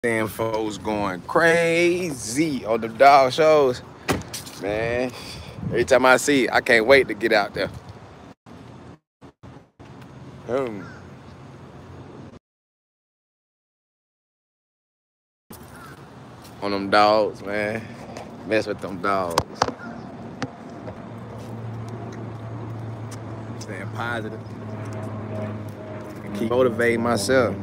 Them folks going crazy on the dog shows, man. Every time I see it, I can't wait to get out there. Hmm. On them dogs, man. Mess with them dogs. Staying positive. Keep motivating myself.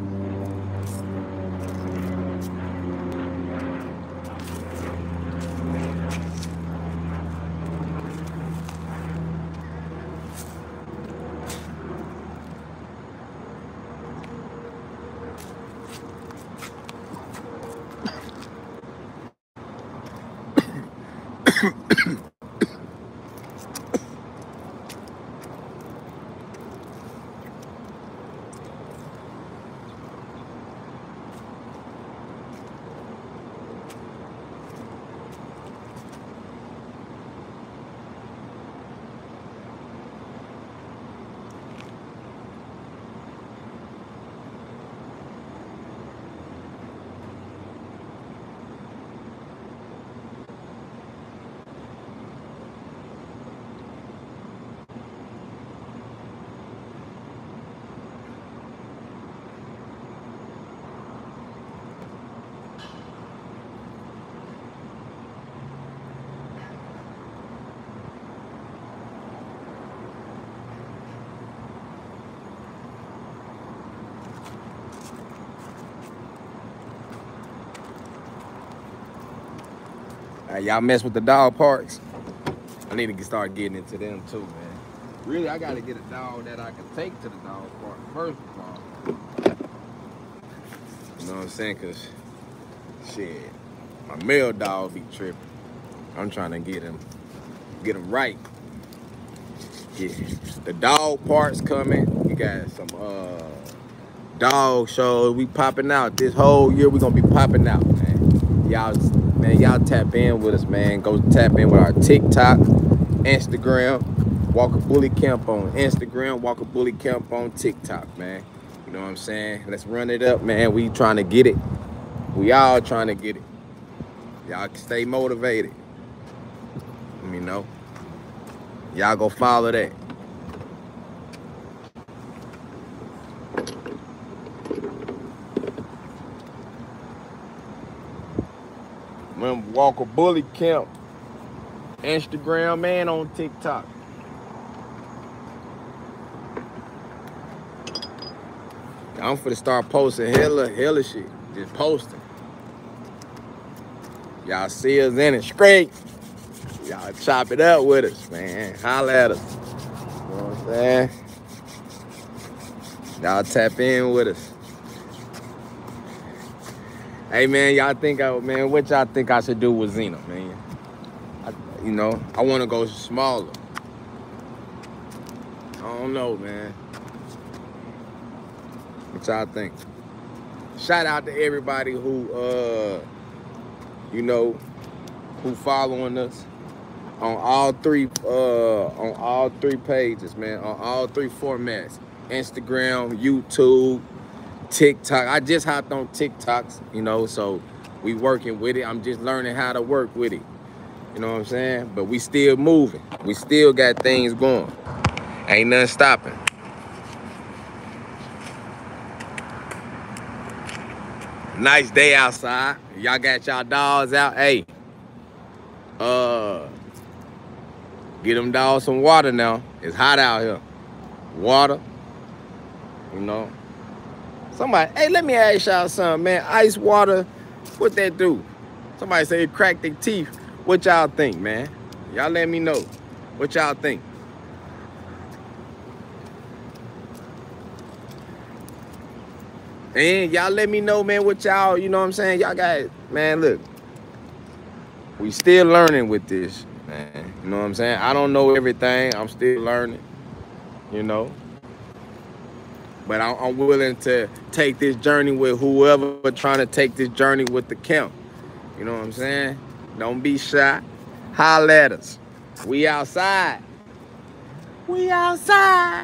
Y'all mess with the dog parks. I need to start getting into them too, man. Really, I gotta get a dog that I can take to the dog park first of all. You know what I'm saying? Cause shit, my male dog be tripping. I'm trying to get him right. Yeah. The dog parks coming. We got some dog shows. We popping out this whole year. We gonna be popping out, man. Y'all tap in with us, man. Go tap in with our TikTok, Instagram, Walker Bully Camp on Instagram, Walker Bully Camp on TikTok, man. You know what I'm saying? Let's run it up, man. We trying to get it. We all trying to get it. Y'all stay motivated. You know. Y'all go follow that. Remember Walker Bully Camp, Instagram, man, on TikTok. I'm finna start posting hella shit. Just posting. Y'all see us in it straight. Y'all chop it up with us, man. Holla at us. You know what I'm saying? Y'all tap in with us. Hey, man, what y'all think I should do with Xena, man? I want to go smaller. I don't know, man. What y'all think? Shout out to everybody who following us on all three pages, man, on all three formats. Instagram, YouTube, TikTok. I just hopped on TikToks, so we working with it. I'm just learning how to work with it. You know what I'm saying? But we still moving. We still got things going. Ain't nothing stopping. Nice day outside. Y'all got y'all dogs out. Hey, get them dogs some water now. It's hot out here. Water, Somebody, hey, let me ask y'all something, man. Ice water, what that do? Somebody say it cracked their teeth. What y'all think, man? Y'all let me know. What y'all think? And y'all let me know, man, what y'all, you know what I'm saying? Y'all got, man, look. We still learning with this, man. You know what I'm saying? I don't know everything. I'm still learning, But I'm willing to take this journey with whoever trying to take this journey with the camp. You know what I'm saying? Don't be shy. Holla at us. We outside. We outside.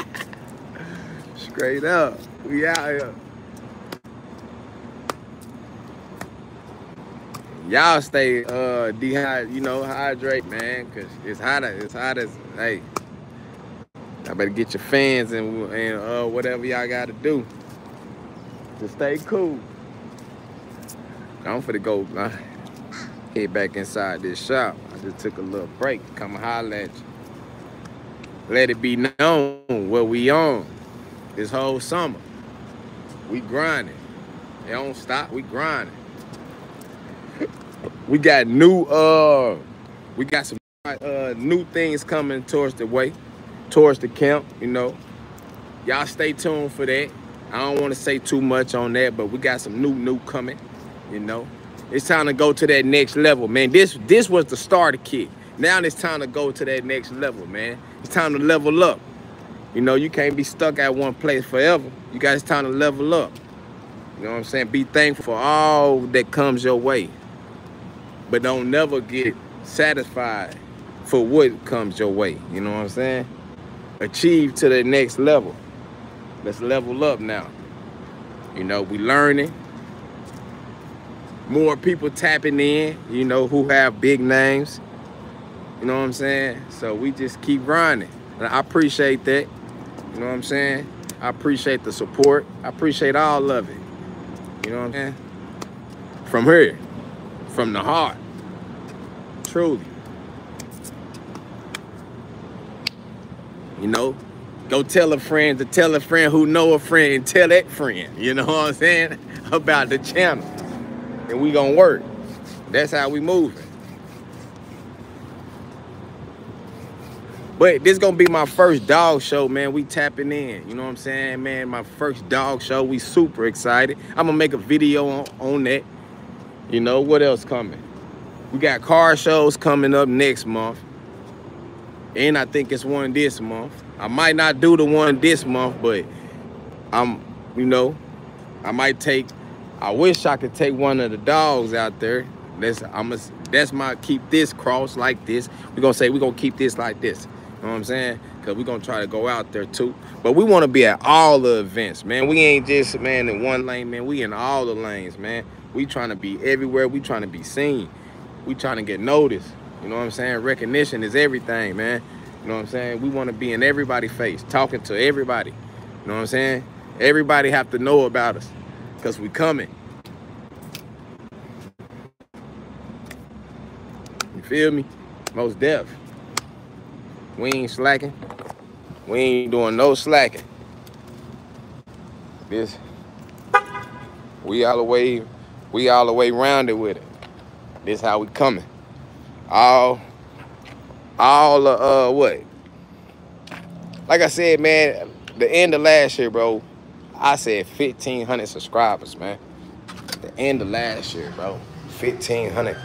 Straight up. We out here. y'all stay hydrate, man, cause it's hot. It's hot as hey. I better get your fans and whatever y'all got to do to stay cool. I'm finna go head back inside this shop. I just took a little break to come and holler at you. Let it be known what we on this whole summer. We grinding. It don't stop. We grinding. We got some new things coming towards the camp, you know. Y'all stay tuned for that. I don't want to say too much on that, but we got some new coming, you know. It's time to go to that next level, man. This was the starter kit. Now it's time to go to that next level, man. It's time to level up. You know, you can't be stuck at one place forever. You guys, it's time to level up. You know what I'm saying? Be thankful for all that comes your way. But don't never get satisfied for what comes your way. You know what I'm saying? Achieve to the next level. Let's level up now. You know, we learning. More people tapping in, you know, who have big names. You know what I'm saying? So we just keep grinding. And I appreciate that. You know what I'm saying? I appreciate the support. I appreciate all of it. You know what I'm saying? From here. From the heart. Truly. You know? Go tell a friend to tell a friend who know a friend and tell that friend. You know what I'm saying? About the channel. And we gonna work. That's how we moving. But this gonna be my first dog show, man. We tapping in, you know what I'm saying, man? My first dog show, we super excited. I'm gonna make a video on that. You know, what else coming? We got car shows coming up next month. And I think it's one this month. I might not do the one this month, but I wish I could take one of the dogs out there. That's my keep this cross like this. We're gonna keep this like this. You know what I'm saying? Because we're going to try to go out there, too. But we want to be at all the events, man. We ain't just, man, in one lane, man. We in all the lanes, man. We trying to be everywhere. We trying to be seen. We trying to get noticed. You know what I'm saying? Recognition is everything, man. You know what I'm saying? We want to be in everybody's face, talking to everybody. You know what I'm saying? Everybody have to know about us because we coming. You feel me? Most deaf. We ain't slacking. We ain't doing no slacking. We all the way rounded with it. This how we coming. What? Like I said, man, the end of last year, bro, I said 1,500 subscribers, man. The end of last year, bro, 1,500.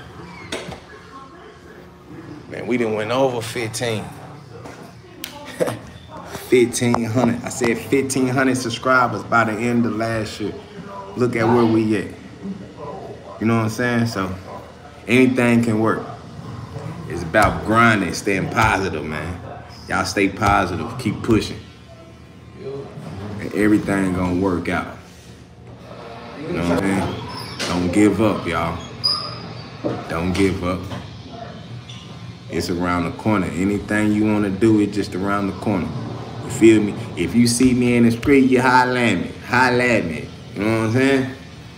Man, we done went over 15. 1,500. I said 1,500 subscribers by the end of last year. Look at where we at. You know what I'm saying? So anything can work. It's about grinding, staying positive, man. Y'all stay positive, keep pushing. And everything gonna work out. You know what I'm saying? Don't give up, y'all. Don't give up. It's around the corner. Anything you wanna do, it's just around the corner. You feel me? If you see me in the street, you holla at me. Holla at me. You know what I'm saying?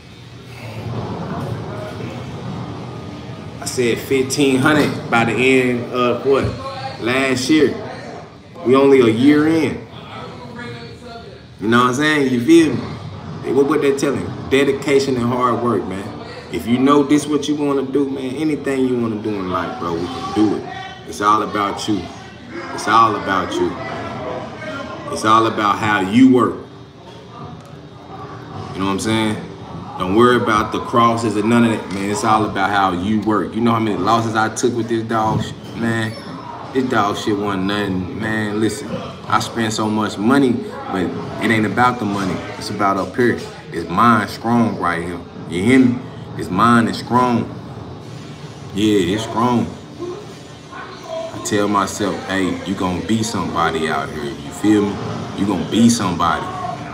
I said 1,500 by the end of what? Last year. We only a year in. You know what I'm saying? You feel me? What they telling you? Dedication and hard work, man. If you know this what you want to do, man, anything you want to do in life, bro, we can do it. It's all about you. It's all about you. It's all about how you work. You know what I'm saying? Don't worry about the crosses and none of that, man. It's all about how you work. You know how many losses I took with this dog, man? This dog shit wasn't nothing, man. Listen, I spent so much money, but it ain't about the money. It's about up here. This mind strong right here. You hear me? This mind is strong. Yeah, it's strong. I tell myself, hey, you gonna be somebody out here. You feel me? You gonna be somebody.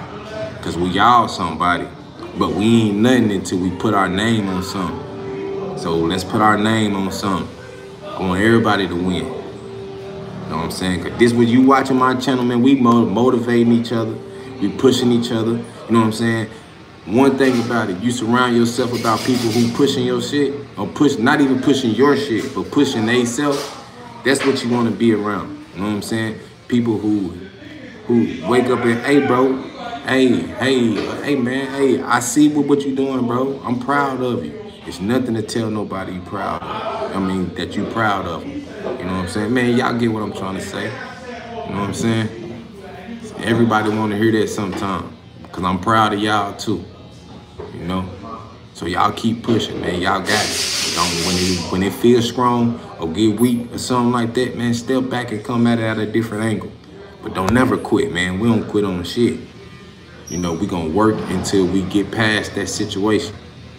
Cause we all somebody. But we ain't nothing until we put our name on something. So let's put our name on something. I want everybody to win. You know what I'm saying? Cause this was you watching my channel, man. We motivating each other. We pushing each other. You know what I'm saying? One thing about it, you surround yourself about people who pushing your shit, or not even pushing your shit, but pushing they self. That's what you want to be around. You know what I'm saying? People who wake up and, hey, bro, hey, man, hey, I see what you doing, bro. I'm proud of you. It's nothing to tell nobody you proud of. I mean, that you proud of them. You know what I'm saying? Man, y'all get what I'm trying to say. You know what I'm saying? Everybody want to hear that sometime, because I'm proud of y'all too. You know? So y'all keep pushing, man. Y'all got it. When it feels strong or get weak or something like that, man, step back and come at it at a different angle. But don't never quit, man. We don't quit on shit. You know, we gonna work until we get past that situation.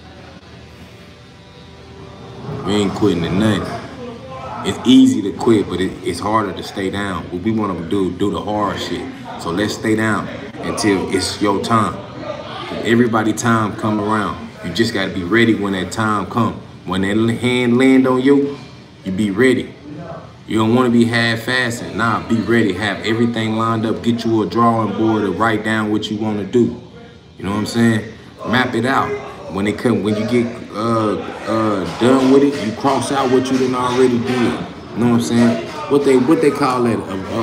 We ain't quitting at nothing. It's easy to quit, but it's harder to stay down. What we want to do the hard shit. So let's stay down until it's your time. Everybody time come around. You just got to be ready when that time come. When that hand land on you, you be ready. You don't want to be half-assing. Nah, be ready. Have everything lined up. Get you a drawing board to write down what you want to do. You know what I'm saying? Map it out. When you get done with it, you cross out what you done already did. You know what I'm saying? What they call it,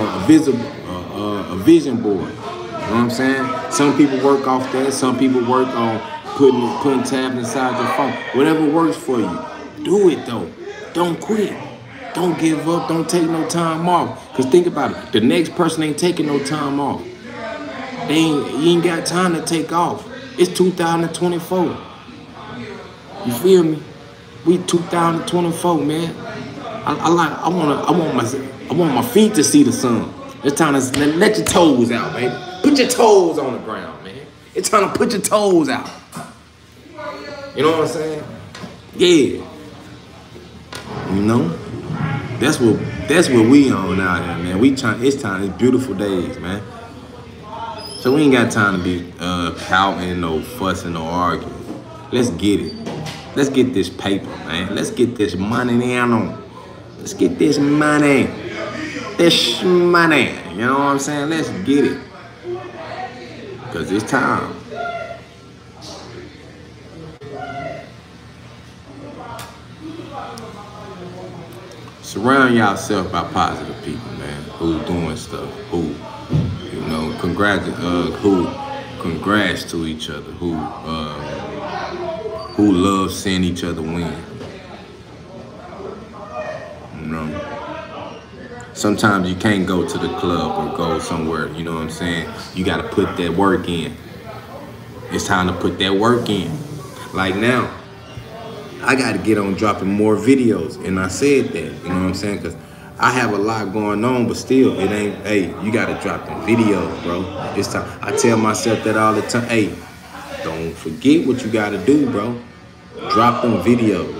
a vision board. You know what I'm saying? Some people work off that. Some people work on putting tabs inside your phone. Whatever works for you, do it though. Don't quit. Don't give up. Don't take no time off. Cause think about it. The next person ain't taking no time off. You ain't got time to take off. It's 2024. You feel me? We 2024, man. I want my feet to see the sun. It's time to let your toes out, baby. Put your toes on the ground, man. It's time to put your toes out. You know what I'm saying? Yeah. You know? That's what we on out here, man. It's beautiful days, man. So we ain't got time to be pouting, no fussing, or arguing. Let's get it. Let's get this paper, man. Let's get this money down. Let's get this money. This money. You know what I'm saying? Let's get it. Because it's time. Surround yourself by positive people, man. Who's doing stuff. Who congrats to each other. Who love seeing each other win. You know? Sometimes you can't go to the club or go somewhere, you know what I'm saying? You gotta put that work in. It's time to put that work in. Like now, I gotta get on dropping more videos, and I said that, you know what I'm saying? Cause I have a lot going on, but still, it ain't, hey, you gotta drop them videos, bro. It's time. I tell myself that all the time. Hey, don't forget what you gotta do, bro. Drop them videos.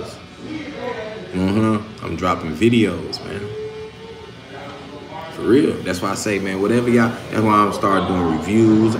I'm dropping videos, man. For real. That's why I say, man, whatever y'all, that's why I'm starting doing reviews.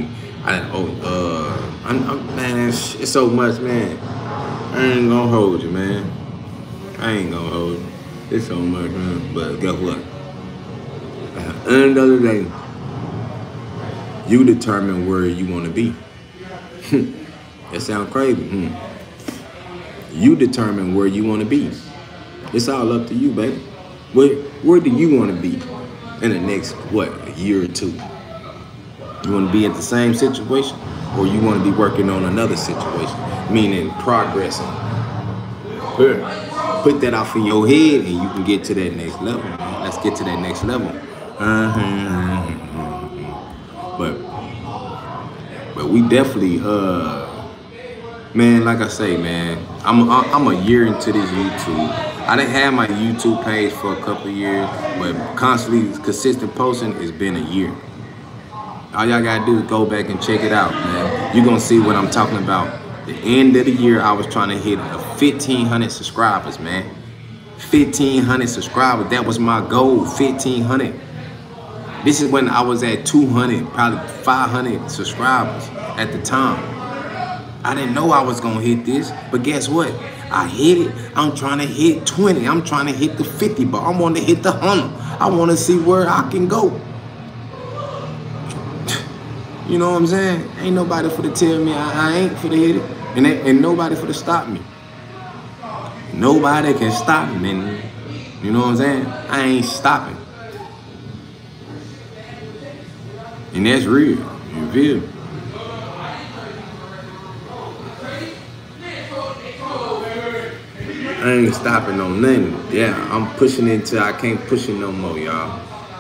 Man, it's so much, man. I ain't gonna hold you, man. I ain't gonna hold you. It's so much, man. But guess what? At the end of the day, you determine where you want to be. That sounds crazy. You determine where you want to be. It's all up to you, baby. Where do you want to be in the next, a year or two? You want to be at the same situation, or you want to be working on another situation, meaning progressing? Put that off in your head, and you can get to that next level, man. Let's get to that next level. But we definitely, man, like I say, man, I'm a year into this YouTube. I didn't have my YouTube page for a couple of years, but constantly consistent posting has been a year. All y'all gotta do is go back and check it out, man. You're gonna see what I'm talking about. The end of the year, I was trying to hit 1,500 subscribers, man. 1,500 subscribers, that was my goal, 1,500. This is when I was at 200, probably 500 subscribers at the time. I didn't know I was gonna hit this, but guess what? I hit it. I'm trying to hit 20. I'm trying to hit the 50 bar. I want to hit the 100. I want to see where I can go. You know what I'm saying? Ain't nobody for to tell me I ain't for to hit it, and nobody for to stop me. Nobody can stop me. You know what I'm saying? I ain't stopping. And that's real. You feel me? I ain't stopping on nothing. Yeah, I'm pushing it till I can't push it no more, y'all.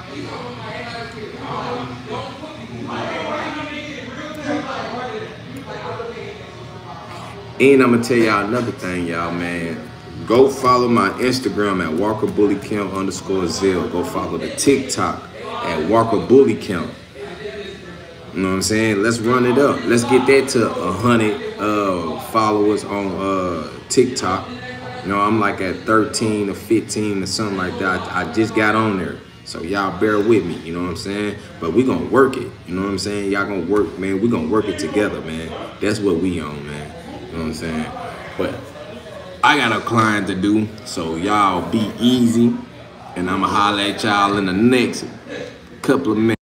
And I'm gonna tell y'all another thing, y'all, man. Go follow my Instagram at WalkerBullyCamp_Zell. Go follow the TikTok at WalkerBullyCamp. You know what I'm saying? Let's run it up. Let's get that to 100 followers on TikTok. You know, I'm like at 13 or 15 or something like that. I just got on there. So y'all bear with me, you know what I'm saying? But we gonna work it, you know what I'm saying? Y'all gonna work, man. We gonna work it together, man. That's what we on, man. You know what I'm saying? But I got a client to do, so y'all be easy. And I'ma holler at y'all in the next couple of minutes.